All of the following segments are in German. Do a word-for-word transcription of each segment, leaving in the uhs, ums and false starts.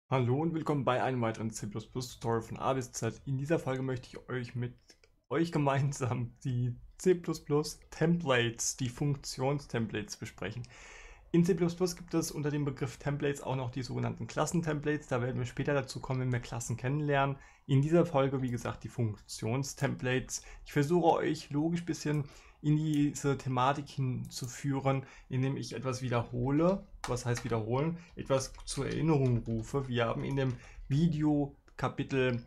Hallo und willkommen bei einem weiteren C plus plus Tutorial von A bis Z. In dieser Folge möchte ich euch mit euch gemeinsam die C plus plus Templates, die Funktionstemplates besprechen. In C plus plus gibt es unter dem Begriff Templates auch noch die sogenannten Klassentemplates. Da werden wir später dazu kommen, wenn wir Klassen kennenlernen. In dieser Folge, wie gesagt, die Funktionstemplates. Ich versuche euch logisch ein bisschen in diese Thematik hinzuführen, indem ich etwas wiederhole. Was heißt wiederholen? Etwas zur Erinnerung rufe. Wir haben in dem Video-Kapitel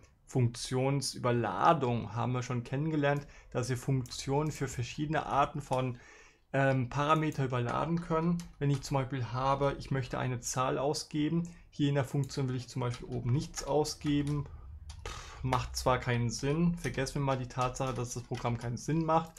Funktionsüberladung haben wir schon kennengelernt, dass wir Funktionen für verschiedene Arten von ähm, Parameter überladen können. Wenn ich zum Beispiel habe, ich möchte eine Zahl ausgeben, hier in der Funktion will ich zum Beispiel oben nichts ausgeben, Pff, macht zwar keinen Sinn, vergessen wir mal die Tatsache, dass das Programm keinen Sinn macht,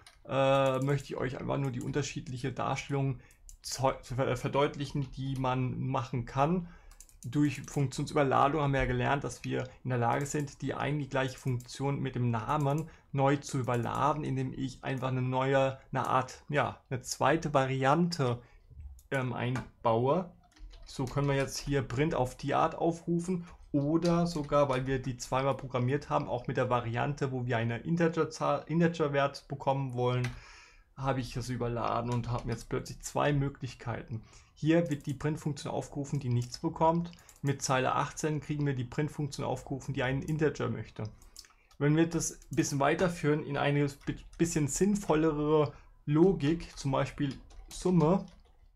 äh, möchte ich euch einfach nur die unterschiedliche Darstellung verdeutlichen, die man machen kann. Durch Funktionsüberladung haben wir ja gelernt, dass wir in der Lage sind, die eigentlich gleiche Funktion mit dem Namen neu zu überladen, indem ich einfach eine neue, eine Art, ja, eine zweite Variante ähm, einbaue. So können wir jetzt hier Print auf die Art aufrufen oder sogar, weil wir die zweimal programmiert haben, auch mit der Variante, wo wir eine Integer-Zahl, Integer-Wert bekommen wollen, habe ich es überladen und habe jetzt plötzlich zwei Möglichkeiten. Hier wird die Print-Funktion aufgerufen, die nichts bekommt. Mit Zeile achtzehn kriegen wir die Print-Funktion aufgerufen, die einen Integer möchte. Wenn wir das ein bisschen weiterführen in eine bisschen sinnvollere Logik, zum Beispiel Summe,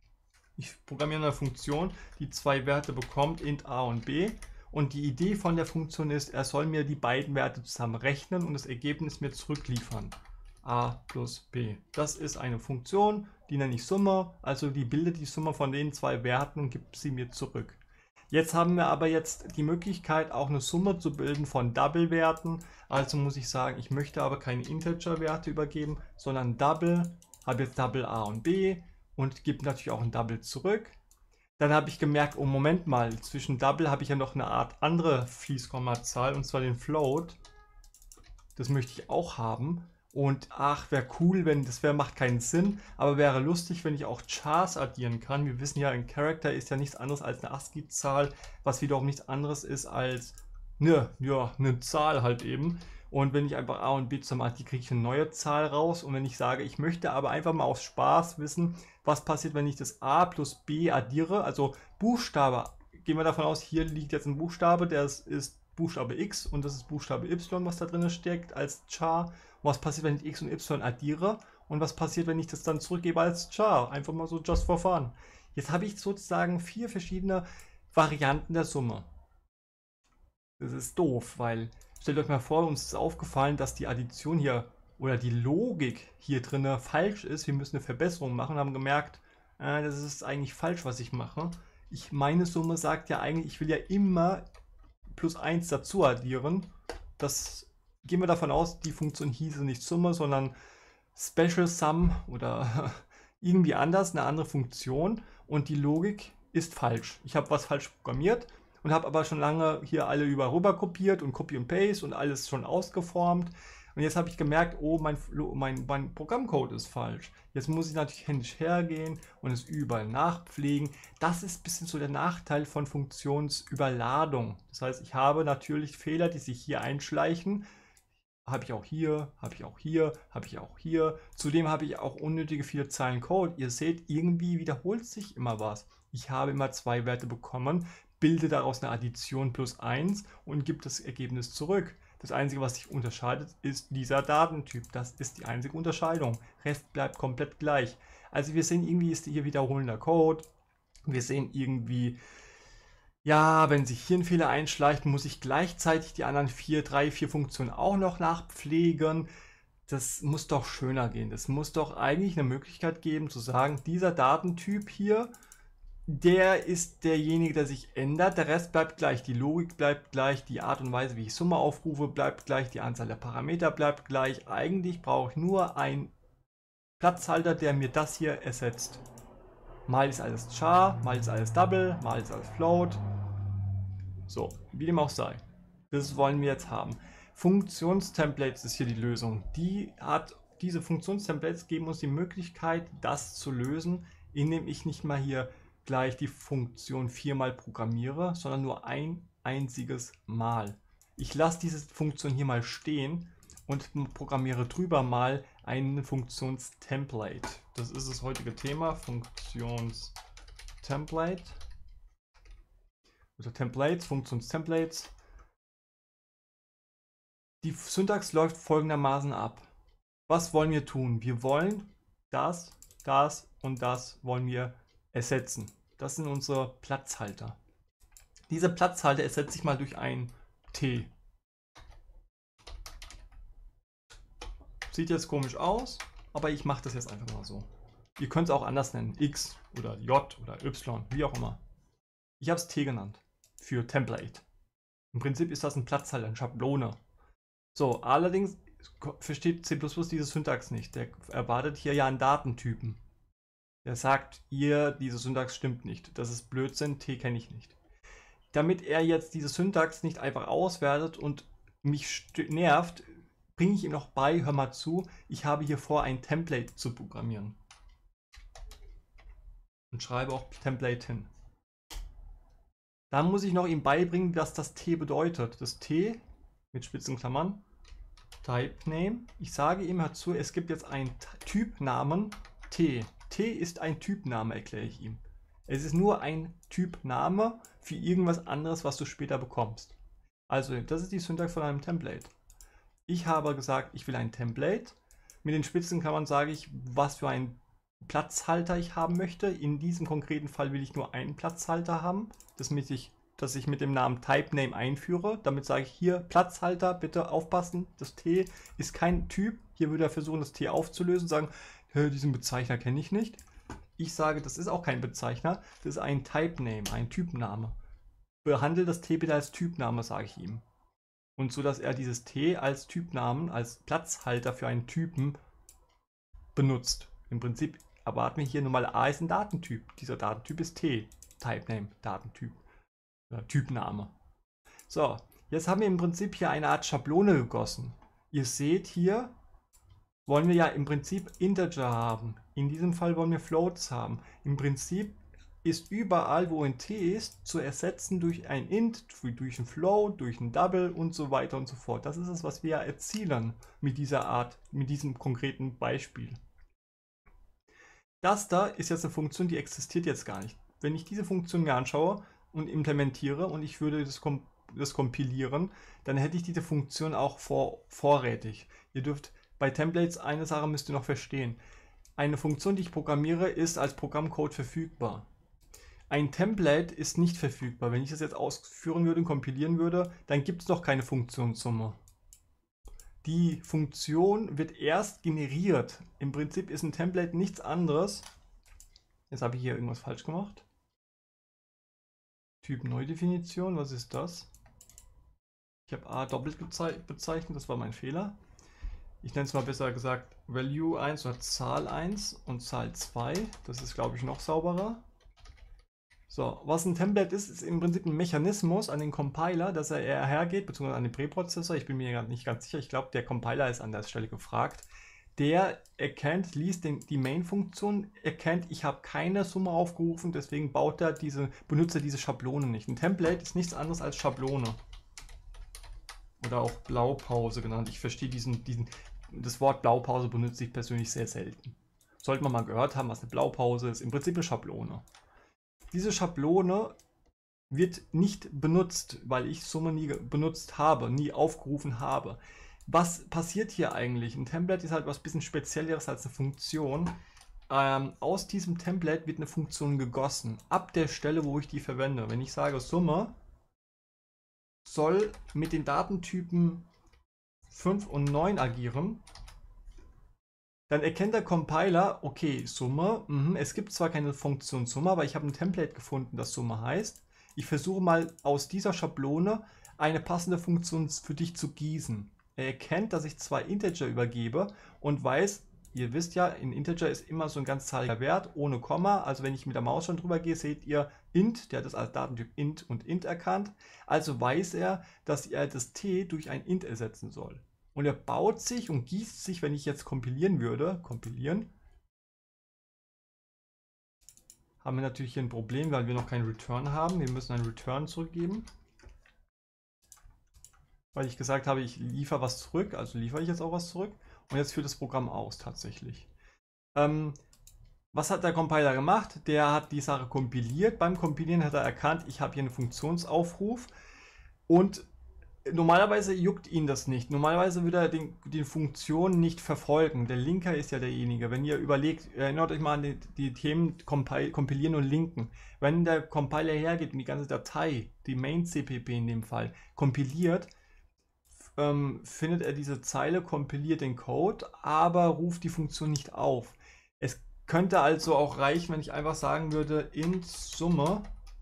ich programmiere eine Funktion, die zwei Werte bekommt, int a und b. Und die Idee von der Funktion ist, er soll mir die beiden Werte zusammen rechnen und das Ergebnis mir zurückliefern. A plus b. Das ist eine Funktion, die nenne ich Summe, also die bildet die Summe von den zwei Werten und gibt sie mir zurück. Jetzt haben wir aber jetzt die Möglichkeit, auch eine Summe zu bilden von Double-Werten. Also muss ich sagen, ich möchte aber keine Integer-Werte übergeben, sondern Double, habe jetzt Double a und b und gebe natürlich auch ein Double zurück. Dann habe ich gemerkt, oh Moment mal, zwischen Double habe ich ja noch eine Art andere Fließkommazahl, und zwar den Float. Das möchte ich auch haben. Und ach, wäre cool, wenn das wäre, macht keinen Sinn, aber wäre lustig, wenn ich auch Chars addieren kann. Wir wissen ja, ein Character ist ja nichts anderes als eine ASCII-Zahl, was wiederum nichts anderes ist als ne, ja, eine Zahl halt eben. Und wenn ich einfach A und B zusammen addiere, kriege ich eine neue Zahl raus. Und wenn ich sage, ich möchte aber einfach mal aus Spaß wissen, was passiert, wenn ich das A plus B addiere, also Buchstabe, gehen wir davon aus, hier liegt jetzt ein Buchstabe, der ist Buchstabe X und das ist Buchstabe Y, was da drin steckt als Char. Und was passiert, wenn ich X und Y addiere? Und was passiert, wenn ich das dann zurückgebe als Char? Einfach mal so just for fun. Jetzt habe ich sozusagen vier verschiedene Varianten der Summe. Das ist doof, weil stellt euch mal vor, uns ist aufgefallen, dass die Addition hier oder die Logik hier drin falsch ist. Wir müssen eine Verbesserung machen und haben gemerkt, äh, das ist eigentlich falsch, was ich mache. Ich, meine Summe sagt ja eigentlich, ich will ja immer plus eins dazu addieren. Das gehen wir davon aus, die Funktion hieße nicht Summe, sondern Special Sum oder irgendwie anders, eine andere Funktion, und die Logik ist falsch. Ich habe was falsch programmiert und habe aber schon lange hier alle über rüber kopiert und Copy und Paste und alles schon ausgeformt. Und jetzt habe ich gemerkt, oh, mein, mein, mein Programmcode ist falsch. Jetzt muss ich natürlich händisch hergehen und es überall nachpflegen. Das ist ein bisschen so der Nachteil von Funktionsüberladung. Das heißt, ich habe natürlich Fehler, die sich hier einschleichen. Habe ich auch hier, habe ich auch hier, habe ich auch hier. Zudem habe ich auch unnötige viele Zeilen Code. Ihr seht, irgendwie wiederholt sich immer was. Ich habe immer zwei Werte bekommen, bilde daraus eine Addition plus eins und gebe das Ergebnis zurück. Das Einzige, was sich unterscheidet, ist dieser Datentyp. Das ist die einzige Unterscheidung. Rest bleibt komplett gleich. Also wir sehen, irgendwie ist hier wiederholender Code. Wir sehen irgendwie, ja, wenn sich hier ein Fehler einschleicht, muss ich gleichzeitig die anderen vier, drei, vier Funktionen auch noch nachpflegen. Das muss doch schöner gehen. Das muss doch eigentlich eine Möglichkeit geben zu sagen, dieser Datentyp hier, der ist derjenige, der sich ändert. Der Rest bleibt gleich. Die Logik bleibt gleich. Die Art und Weise, wie ich Summe aufrufe, bleibt gleich. Die Anzahl der Parameter bleibt gleich. Eigentlich brauche ich nur einen Platzhalter, der mir das hier ersetzt. Mal ist alles Char, mal ist alles Double, mal ist alles Float. So, wie dem auch sei. Das wollen wir jetzt haben. Funktionstemplates ist hier die Lösung. Die hat, diese Funktionstemplates geben uns die Möglichkeit, das zu lösen, indem ich nicht mal hier gleich die Funktion viermal programmiere, sondern nur ein einziges Mal. Ich lasse diese Funktion hier mal stehen und programmiere drüber mal ein Funktionstemplate. Das ist das heutige Thema, Funktionstemplate. Also Templates, Funktionstemplates. Die Syntax läuft folgendermaßen ab. Was wollen wir tun? Wir wollen das, das und das wollen wir ersetzen. Das sind unsere Platzhalter. Diese Platzhalter ersetze ich mal durch ein T. Sieht jetzt komisch aus, aber ich mache das jetzt einfach mal so. Ihr könnt es auch anders nennen. X oder J oder Y, wie auch immer. Ich habe es T genannt. Für Template. Im Prinzip ist das ein Platzhalter, eine Schablone. So, allerdings versteht C plus plus diese Syntax nicht. Der erwartet hier ja einen Datentypen. Der sagt, ihr, diese Syntax stimmt nicht. Das ist Blödsinn, T kenne ich nicht. Damit er jetzt diese Syntax nicht einfach auswertet und mich nervt, bringe ich ihm noch bei, hör mal zu, ich habe hier vor, ein Template zu programmieren. Und schreibe auch Template hin. Dann muss ich noch ihm beibringen, was das T bedeutet. Das T mit Spitzenklammern, Type Name. Ich sage ihm dazu, es gibt jetzt einen Typnamen T. T ist ein Typname, erkläre ich ihm. Es ist nur ein Typname für irgendwas anderes, was du später bekommst. Also, das ist die Syntax von einem Template. Ich habe gesagt, ich will ein Template. Mit den Spitzenklammern sage ich, was für einen Platzhalter ich haben möchte. In diesem konkreten Fall will ich nur einen Platzhalter haben, damit ich, dass ich mit dem Namen TypeName einführe. Damit sage ich hier Platzhalter, bitte aufpassen, das T ist kein Typ. Hier würde er versuchen, das T aufzulösen, sagen, diesen Bezeichner kenne ich nicht. Ich sage, das ist auch kein Bezeichner, das ist ein TypeName, ein Typname. Behandle das T bitte als Typname, sage ich ihm. Und so, dass er dieses T als Typnamen, als Platzhalter für einen Typen benutzt. Im Prinzip erwarten wir hier nur mal, A ist ein Datentyp. Dieser Datentyp ist T. Typename, Datentyp. Oder Typname. So, jetzt haben wir im Prinzip hier eine Art Schablone gegossen. Ihr seht hier, wollen wir ja im Prinzip Integer haben. In diesem Fall wollen wir Floats haben. Im Prinzip ist überall, wo ein T ist, zu ersetzen durch ein Int, durch ein Float, durch ein Double und so weiter und so fort. Das ist es, was wir erzielen mit dieser Art, mit diesem konkreten Beispiel. Das da ist jetzt eine Funktion, die existiert jetzt gar nicht. Wenn ich diese Funktion mir anschaue und implementiere und ich würde das, kom das kompilieren, dann hätte ich diese Funktion auch vor vorrätig. Ihr dürft bei Templates eine Sache müsst ihr noch verstehen. Eine Funktion, die ich programmiere, ist als Programmcode verfügbar. Ein Template ist nicht verfügbar. Wenn ich das jetzt ausführen würde und kompilieren würde, dann gibt es noch keine Funktionssumme. Die Funktion wird erst generiert. Im Prinzip ist ein Template nichts anderes. Jetzt habe ich hier irgendwas falsch gemacht. Typ Neudefinition, was ist das? Ich habe A doppelt bezeichnet, das war mein Fehler. Ich nenne es mal besser gesagt Value eins oder Zahl eins und Zahl zwei. Das ist, glaube ich, noch sauberer. So, was ein Template ist, ist im Prinzip ein Mechanismus an den Compiler, dass er eher hergeht, beziehungsweise an den Präprozessor. Ich bin mir nicht ganz sicher. Ich glaube, der Compiler ist an der Stelle gefragt. Der erkennt, liest den, die Main-Funktion, erkennt, ich habe keine Summe aufgerufen, deswegen baut er diese, benutzt er diese Schablone nicht. Ein Template ist nichts anderes als Schablone. Oder auch Blaupause genannt. Ich verstehe diesen, diesen, das Wort Blaupause benutze ich persönlich sehr selten. Sollte man mal gehört haben, was eine Blaupause ist. Im Prinzip eine Schablone. Diese Schablone wird nicht benutzt, weil ich Summe nie benutzt habe, nie aufgerufen habe. Was passiert hier eigentlich? Ein Template ist halt was bisschen Spezielleres als eine Funktion. Ähm, aus diesem Template wird eine Funktion gegossen, ab der Stelle, wo ich die verwende. Wenn ich sage, Summe soll mit den Datentypen fünf und neun agieren, dann erkennt der Compiler, okay, Summe, mh, es gibt zwar keine Funktion Summe, aber ich habe ein Template gefunden, das Summe heißt. Ich versuche mal aus dieser Schablone eine passende Funktion für dich zu gießen. Er erkennt, dass ich zwei Integer übergebe und weiß, ihr wisst ja, in Integer ist immer so ein ganzzahliger Wert ohne Komma. Also wenn ich mit der Maus schon drüber gehe, seht ihr int, der hat das als Datentyp int und int erkannt. Also weiß er, dass er das t durch ein int ersetzen soll. Und er baut sich und gießt sich, wenn ich jetzt kompilieren würde, kompilieren, haben wir natürlich hier ein Problem, weil wir noch keinen Return haben. Wir müssen einen Return zurückgeben. Weil ich gesagt habe, ich liefere was zurück, also liefere ich jetzt auch was zurück. Und jetzt führt das Programm aus tatsächlich. Ähm, was hat der Compiler gemacht? Der hat die Sache kompiliert. Beim Kompilieren hat er erkannt, ich habe hier einen Funktionsaufruf. Und normalerweise juckt ihn das nicht. Normalerweise würde er den, die Funktion nicht verfolgen. Der Linker ist ja derjenige. Wenn ihr überlegt, erinnert euch mal an die, die Themen Compil kompilieren und linken. Wenn der Compiler hergeht und die ganze Datei, die Main-C P P in dem Fall, kompiliert, ähm, findet er diese Zeile, kompiliert den Code, aber ruft die Funktion nicht auf. Es könnte also auch reichen, wenn ich einfach sagen würde, int Summe.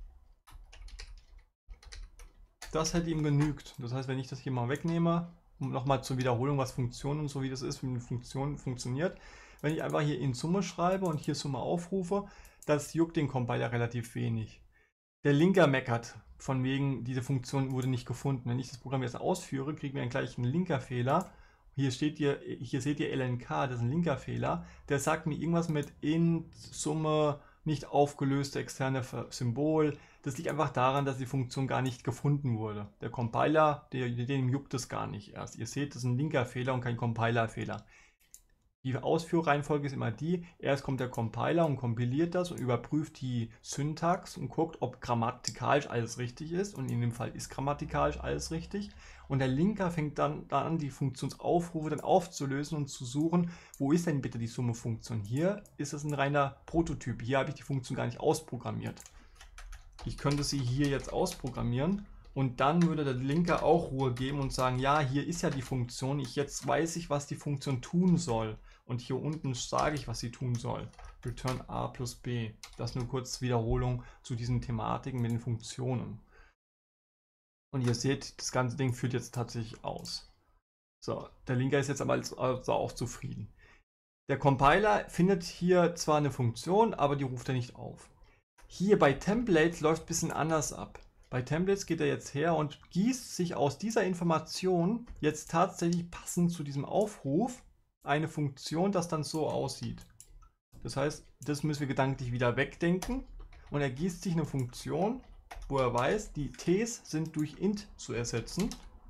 Das hätte ihm genügt. Das heißt, wenn ich das hier mal wegnehme, um nochmal zur Wiederholung, was Funktionen und so wie das ist, wie eine Funktion funktioniert, wenn ich einfach hier in Summe schreibe und hier Summe aufrufe, das juckt den Compiler relativ wenig. Der Linker meckert, von wegen, diese Funktion wurde nicht gefunden. Wenn ich das Programm jetzt ausführe, kriegen wir einen gleichen Linker-Fehler. Hier steht hier, hier seht ihr L N K, das ist ein Linker-Fehler. Der sagt mir irgendwas mit int Summe, nicht aufgelöste externe Symbol. Das liegt einfach daran, dass die Funktion gar nicht gefunden wurde. Der Compiler, der, dem juckt es gar nicht erst. Ihr seht, das ist ein Linker-Fehler und kein Compiler-Fehler. Die Ausführreihenfolge ist immer die, erst kommt der Compiler und kompiliert das und überprüft die Syntax und guckt, ob grammatikalisch alles richtig ist. Und in dem Fall ist grammatikalisch alles richtig. Und der Linker fängt dann, dann an, die Funktionsaufrufe dann aufzulösen und zu suchen, wo ist denn bitte die Summe-Funktion? Hier ist es ein reiner Prototyp. Hier habe ich die Funktion gar nicht ausprogrammiert. Ich könnte sie hier jetzt ausprogrammieren. Und dann würde der Linker auch Ruhe geben und sagen, ja, hier ist ja die Funktion, ich jetzt weiß ich, was die Funktion tun soll. Und hier unten sage ich, was sie tun soll. Return a plus b. Das nur kurz Wiederholung zu diesen Thematiken mit den Funktionen. Und ihr seht, das ganze Ding führt jetzt tatsächlich aus. So, der Linker ist jetzt aber also auch zufrieden. Der Compiler findet hier zwar eine Funktion, aber die ruft er nicht auf. Hier bei Templates läuft es ein bisschen anders ab. Bei Templates geht er jetzt her und gießt sich aus dieser Information jetzt tatsächlich passend zu diesem Aufruf eine Funktion, das dann so aussieht. Das heißt, das müssen wir gedanklich wieder wegdenken und er gießt sich eine Funktion, wo er weiß, die T's sind durch int zu ersetzen.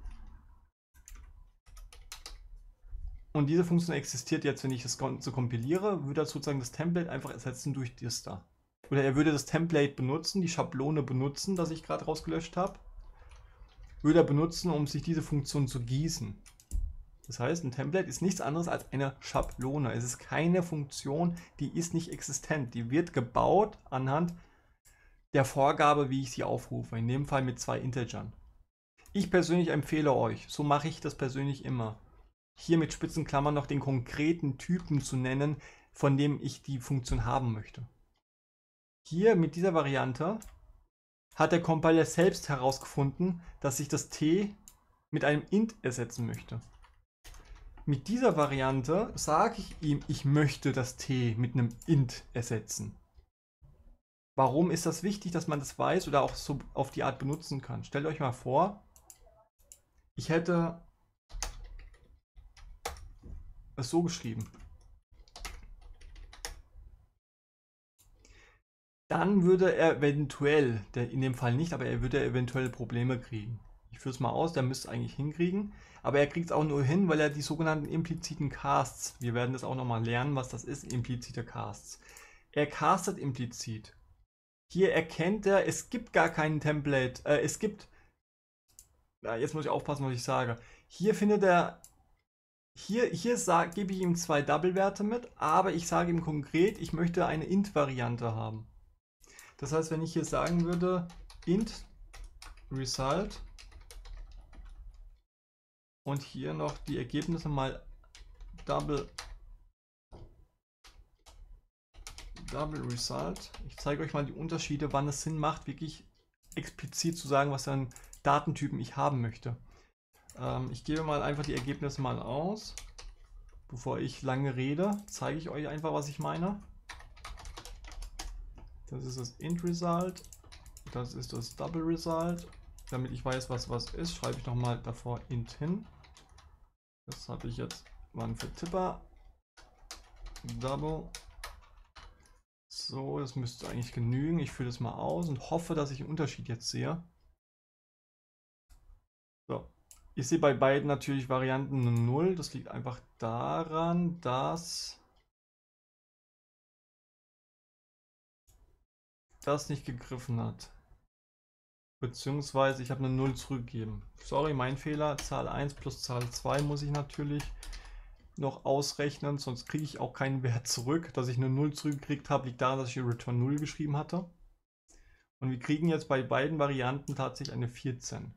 Und diese Funktion existiert jetzt, wenn ich das Ganze kompiliere, würde er sozusagen das Template einfach ersetzen durch das da. Oder er würde das Template benutzen, die Schablone benutzen, das ich gerade rausgelöscht habe, würde er benutzen, um sich diese Funktion zu gießen. Das heißt, ein Template ist nichts anderes als eine Schablone. Es ist keine Funktion, die ist nicht existent. Die wird gebaut anhand der Vorgabe, wie ich sie aufrufe. In dem Fall mit zwei Integern. Ich persönlich empfehle euch, so mache ich das persönlich immer, hier mit Spitzenklammern noch den konkreten Typen zu nennen, von dem ich die Funktion haben möchte. Hier mit dieser Variante hat der Compiler selbst herausgefunden, dass ich das t mit einem int ersetzen möchte. Mit dieser Variante sage ich ihm, ich möchte das t mit einem int ersetzen. Warum ist das wichtig, dass man das weiß oder auch so auf die Art benutzen kann? Stellt euch mal vor, ich hätte es so geschrieben. Dann würde er eventuell, der in dem Fall nicht, aber er würde eventuell Probleme kriegen. Ich führe es mal aus, der müsste es eigentlich hinkriegen. Aber er kriegt es auch nur hin, weil er die sogenannten impliziten Casts, wir werden das auch nochmal lernen, was das ist, implizite Casts. Er castet implizit. Hier erkennt er, es gibt gar keinen Template, äh, es gibt, ja, jetzt muss ich aufpassen, was ich sage. Hier findet er, hier, hier sag, gebe ich ihm zwei Double-Werte mit, aber ich sage ihm konkret, ich möchte eine int-Variante haben. Das heißt, wenn ich hier sagen würde, int result und hier noch die Ergebnisse mal double, double result. Ich zeige euch mal die Unterschiede, wann es Sinn macht, wirklich explizit zu sagen, was für einen Datentypen ich haben möchte. Ähm, ich gebe mal einfach die Ergebnisse mal aus. Bevor ich lange rede, zeige ich euch einfach, was ich meine. Das ist das int result, das ist das double result. Damit ich weiß, was was ist, schreibe ich nochmal davor int hin. Das habe ich jetzt, waren für Tipper. Double. So, das müsste eigentlich genügen. Ich führe das mal aus und hoffe, dass ich einen Unterschied jetzt sehe. So. Ich sehe bei beiden natürlich Varianten eine null. Das liegt einfach daran, dass das nicht gegriffen hat. Beziehungsweise ich habe eine null zurückgegeben. Sorry, mein Fehler. Zahl eins plus Zahl zwei muss ich natürlich noch ausrechnen, sonst kriege ich auch keinen Wert zurück. Dass ich eine null zurückgekriegt habe, liegt daran, dass ich Return null geschrieben hatte. Und wir kriegen jetzt bei beiden Varianten tatsächlich eine vierzehn.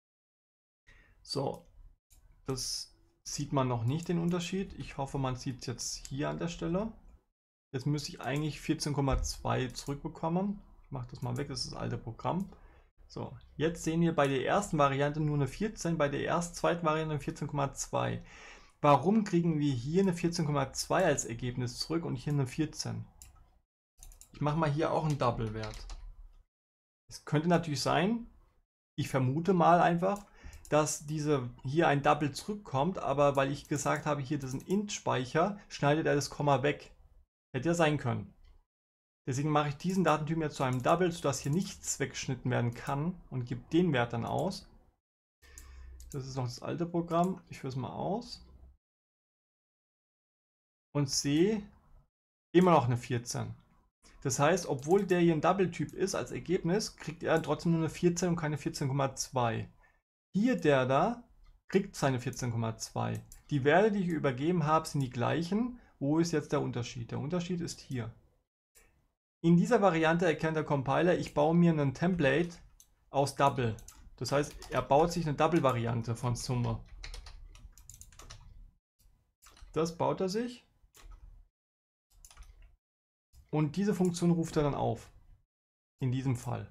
So, das sieht man noch nicht, den Unterschied. Ich hoffe, man sieht es jetzt hier an der Stelle. Jetzt müsste ich eigentlich vierzehn Komma zwei zurückbekommen. Ich mache das mal weg, das ist das alte Programm. So, jetzt sehen wir bei der ersten Variante nur eine vierzehn, bei der ersten, zweiten Variante eine vierzehn Komma zwei. Warum kriegen wir hier eine vierzehn Komma zwei als Ergebnis zurück und hier eine vierzehn? Ich mache mal hier auch einen Double-Wert. Es könnte natürlich sein, ich vermute mal einfach, dass diese hier ein Double zurückkommt, aber weil ich gesagt habe, hier das ist ein Int-Speicher, schneidet er das Komma weg. Hätte ja sein können. Deswegen mache ich diesen Datentyp jetzt zu einem Double, sodass hier nichts weggeschnitten werden kann und gebe den Wert dann aus. Das ist noch das alte Programm. Ich führe es mal aus. Und sehe immer noch eine vierzehn. Das heißt, obwohl der hier ein Double-Typ ist als Ergebnis, kriegt er trotzdem nur eine vierzehn und keine vierzehn Komma zwei. Hier der da kriegt seine vierzehn Komma zwei. Die Werte, die ich übergeben habe, sind die gleichen. Wo ist jetzt der Unterschied? Der Unterschied ist hier. In dieser Variante erkennt der Compiler, ich baue mir ein Template aus Double. Das heißt, er baut sich eine Double-Variante von Summe. Das baut er sich. Und diese Funktion ruft er dann auf. In diesem Fall.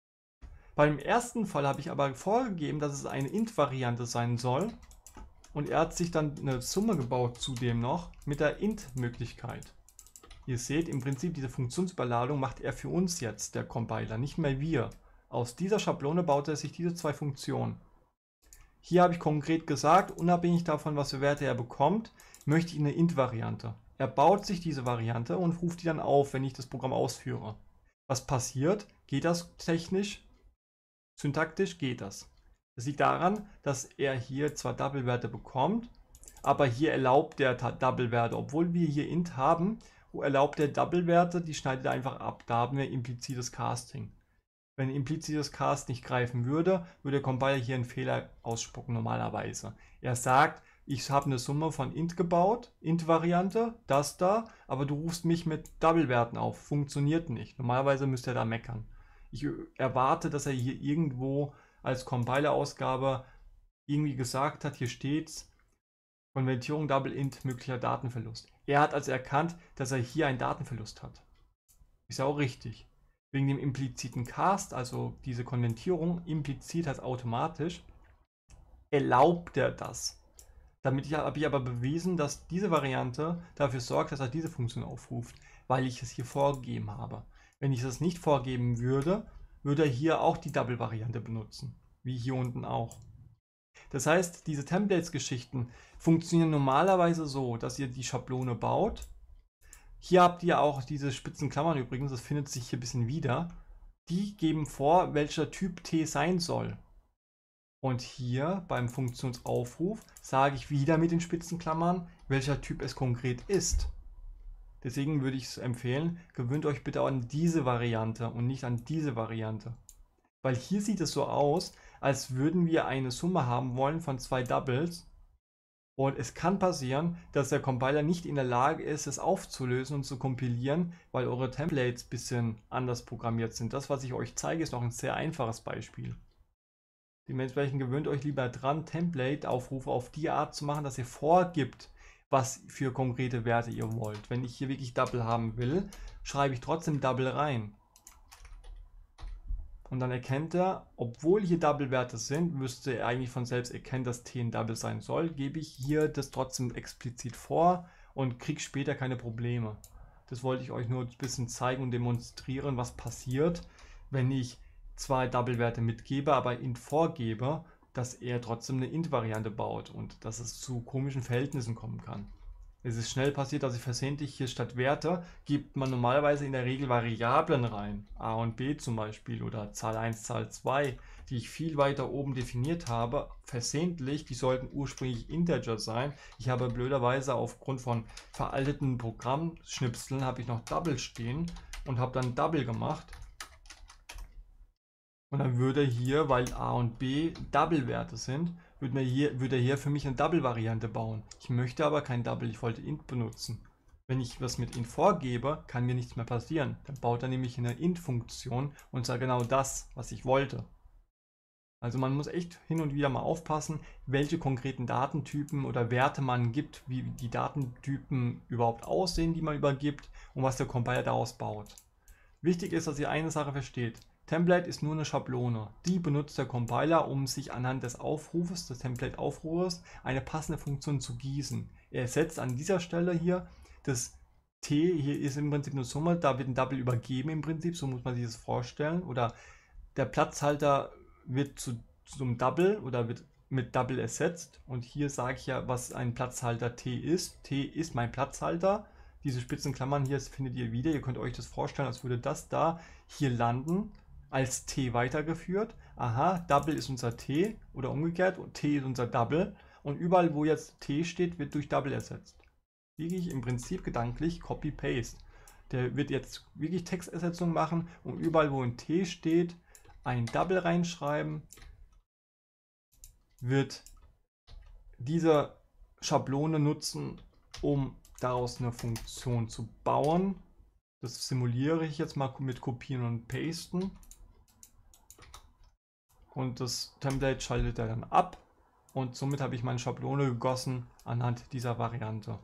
Beim ersten Fall habe ich aber vorgegeben, dass es eine int-Variante sein soll. Und er hat sich dann eine Summe gebaut zudem noch mit der int-Möglichkeit. Ihr seht, im Prinzip diese Funktionsüberladung macht er für uns jetzt, der Compiler, nicht mehr wir. Aus dieser Schablone baut er sich diese zwei Funktionen. Hier habe ich konkret gesagt, unabhängig davon, was für Werte er bekommt, möchte ich eine int-Variante. Er baut sich diese Variante und ruft die dann auf, wenn ich das Programm ausführe. Was passiert? Geht das technisch? Syntaktisch geht das. Das liegt daran, dass er hier zwar Double-Werte bekommt, aber hier erlaubt er Double-Werte. Obwohl wir hier int haben, erlaubt er Double-Werte, die schneidet er einfach ab. Da haben wir implizites Casting. Wenn implizites Cast nicht greifen würde, würde der Compiler hier einen Fehler ausspucken normalerweise. Er sagt, ich habe eine Summe von int gebaut, int-Variante, das da, aber du rufst mich mit Double-Werten auf. Funktioniert nicht. Normalerweise müsste er da meckern. Ich erwarte, dass er hier irgendwo als Compiler-Ausgabe irgendwie gesagt hat, hier steht's, Konvertierung Double Int, möglicher Datenverlust. Er hat also erkannt, dass er hier einen Datenverlust hat. Ist ja auch richtig. Wegen dem impliziten Cast, also diese Konvertierung, implizit heißt automatisch, erlaubt er das. Damit habe ich aber bewiesen, dass diese Variante dafür sorgt, dass er diese Funktion aufruft, weil ich es hier vorgegeben habe. Wenn ich das nicht vorgeben würde, würde er hier auch die Double-Variante benutzen, wie hier unten auch. Das heißt, diese Templates-Geschichten funktionieren normalerweise so, dass ihr die Schablone baut. Hier habt ihr auch diese spitzen Klammern übrigens, das findet sich hier ein bisschen wieder. Die geben vor, welcher Typ T sein soll. Und hier beim Funktionsaufruf sage ich wieder mit den spitzen Klammern, welcher Typ es konkret ist. Deswegen würde ich es empfehlen, gewöhnt euch bitte an diese Variante und nicht an diese Variante. Weil hier sieht es so aus, als würden wir eine Summe haben wollen von zwei Doubles. Und es kann passieren, dass der Compiler nicht in der Lage ist, es aufzulösen und zu kompilieren, weil eure Templates ein bisschen anders programmiert sind. Das, was ich euch zeige, ist noch ein sehr einfaches Beispiel. Dementsprechend gewöhnt euch lieber dran, Template-Aufrufe auf die Art zu machen, dass ihr vorgibt, was für konkrete Werte ihr wollt. Wenn ich hier wirklich Double haben will, schreibe ich trotzdem Double rein. Und dann erkennt er, obwohl hier Double-Werte sind, müsste er eigentlich von selbst erkennen, dass T ein Double sein soll, gebe ich hier das trotzdem explizit vor und kriege später keine Probleme. Das wollte ich euch nur ein bisschen zeigen und demonstrieren, was passiert, wenn ich zwei Double-Werte mitgebe, aber int vorgebe, dass er trotzdem eine int-Variante baut und dass es zu komischen Verhältnissen kommen kann. Es ist schnell passiert, dass ich versehentlich hier statt Werte gibt man normalerweise in der Regel Variablen rein, a und b zum Beispiel oder Zahl eins, Zahl zwei, die ich viel weiter oben definiert habe, versehentlich, die sollten ursprünglich Integer sein. Ich habe blöderweise aufgrund von veralteten Programmschnipseln habe ich noch Double stehen und habe dann Double gemacht. Und dann würde hier, weil a und b Double-Werte sind, würde er hier, würde er hier für mich eine Double-Variante bauen. Ich möchte aber kein Double, ich wollte int benutzen. Wenn ich was mit int vorgebe, kann mir nichts mehr passieren. Dann baut er nämlich eine int-Funktion und zwar genau das, was ich wollte. Also man muss echt hin und wieder mal aufpassen, welche konkreten Datentypen oder Werte man gibt, wie die Datentypen überhaupt aussehen, die man übergibt und was der Compiler daraus baut. Wichtig ist, dass ihr eine Sache versteht. Template ist nur eine Schablone. Die benutzt der Compiler, um sich anhand des Aufrufes, des Template-Aufrufes, eine passende Funktion zu gießen. Er setzt an dieser Stelle hier das T, hier ist im Prinzip eine Summe, da wird ein Double übergeben im Prinzip, so muss man sich das vorstellen. Oder der Platzhalter wird zu, zu einem Double oder wird mit Double ersetzt. Und hier sage ich ja, was ein Platzhalter T ist. T ist mein Platzhalter. Diese spitzen Klammern hier findet ihr wieder. Ihr könnt euch das vorstellen, als würde das da hier landen, als T weitergeführt. Aha, Double ist unser T oder umgekehrt und T ist unser Double. Und überall, wo jetzt T steht, wird durch Double ersetzt. Wirklich im Prinzip gedanklich Copy-Paste. Der wird jetzt wirklich Textersetzung machen und überall, wo ein T steht, ein Double reinschreiben, wird diese Schablone nutzen, um daraus eine Funktion zu bauen. Das simuliere ich jetzt mal mit Kopieren und Pasten. Und das Template schaltet er dann ab. Und somit habe ich meine Schablone gegossen anhand dieser Variante.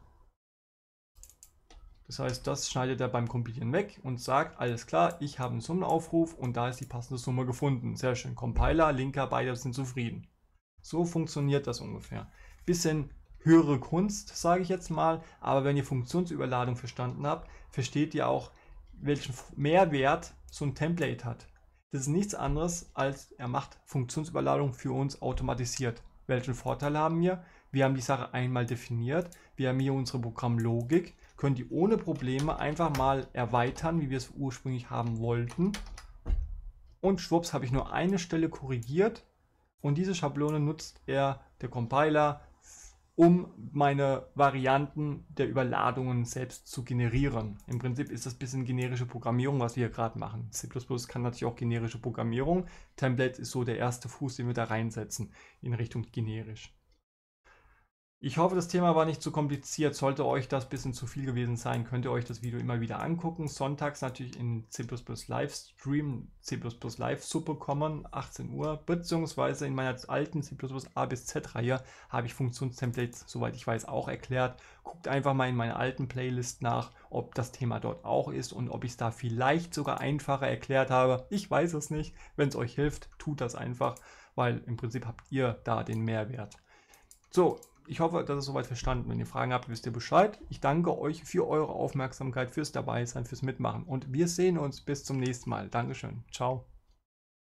Das heißt, das schneidet er beim Kompilieren weg und sagt, alles klar, ich habe einen Summenaufruf und da ist die passende Summe gefunden. Sehr schön. Compiler, Linker, beide sind zufrieden. So funktioniert das ungefähr. Bisschen höhere Kunst, sage ich jetzt mal, aber wenn ihr Funktionsüberladung verstanden habt, versteht ihr auch, welchen Mehrwert so ein Template hat. Das ist nichts anderes, als er macht Funktionsüberladung für uns automatisiert. Welchen Vorteil haben wir? Wir haben die Sache einmal definiert, wir haben hier unsere Programmlogik, können die ohne Probleme einfach mal erweitern, wie wir es ursprünglich haben wollten. Und schwupps habe ich nur eine Stelle korrigiert und diese Schablone nutzt er, der Compiler, um meine Varianten der Überladungen selbst zu generieren. Im Prinzip ist das ein bisschen generische Programmierung, was wir hier gerade machen. C plus plus kann natürlich auch generische Programmierung. Template ist so der erste Fuß, den wir da reinsetzen in Richtung generisch. Ich hoffe, das Thema war nicht zu kompliziert. Sollte euch das ein bisschen zu viel gewesen sein, könnt ihr euch das Video immer wieder angucken. Sonntags natürlich in C plus plus Livestream, C plus plus Live-Suppe kommen, achtzehn Uhr, beziehungsweise in meiner alten C plus plus A bis Z-Reihe habe ich Funktionstemplates, soweit ich weiß, auch erklärt. Guckt einfach mal in meiner alten Playlist nach, ob das Thema dort auch ist und ob ich es da vielleicht sogar einfacher erklärt habe. Ich weiß es nicht. Wenn es euch hilft, tut das einfach, weil im Prinzip habt ihr da den Mehrwert. So, ich hoffe, das ist soweit verstanden. Wenn ihr Fragen habt, wisst ihr Bescheid. Ich danke euch für eure Aufmerksamkeit, fürs Dabeisein, fürs Mitmachen und wir sehen uns bis zum nächsten Mal. Dankeschön. Ciao.